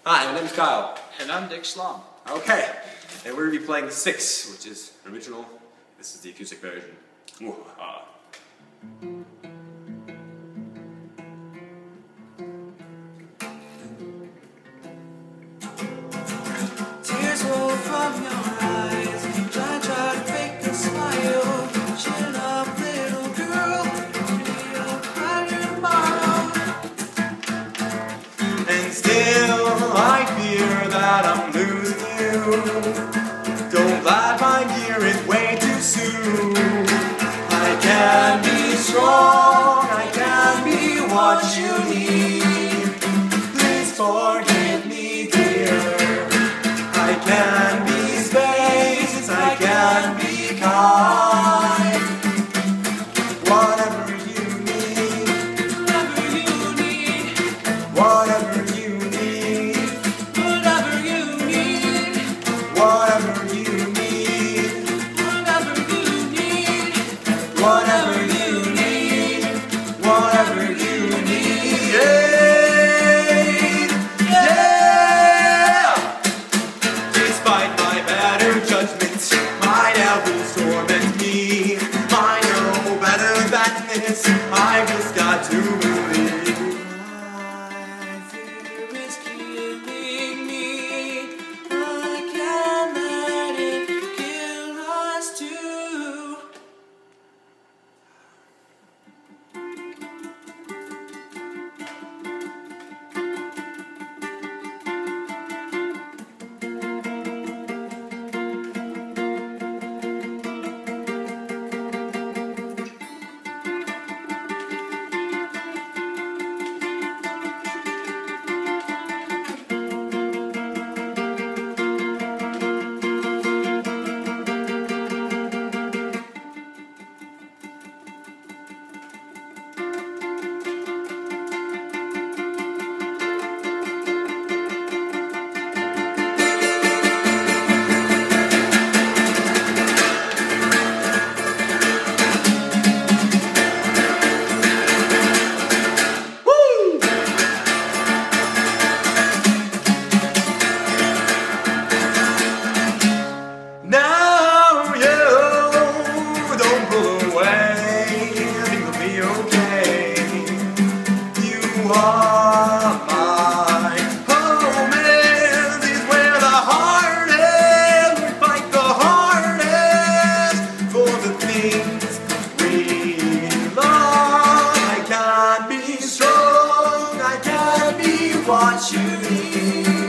Hi, my name's Kyle. And I'm Dick Schlom. Okay, and we're going to be playing 6, which is an original. This is the acoustic version. Woo-ha. Tears roll from your eyes. Try to fake a smile. Chin up, little girl. Be a brighter tomorrow. And still I fear that I'm losing you. Don't glide, my dear, it's way too soon. I can be strong, I can be what you need. Please forgive me, dear. I can be space, I can be kind. Whatever you need, Whatever you need. whatever you need, Whatever you need. whatever you need, Whatever you need. whatever you need, yeah! Despite my better judgments, my devils torment me. I know better than this, I've just got to believe. My fear is killing me. I can't let it kill us too. Now you don't pull away, things will be okay. You are my home, and this is where the heart is. We fight the hardest for the things we love. I can't be strong, I can't be what you need.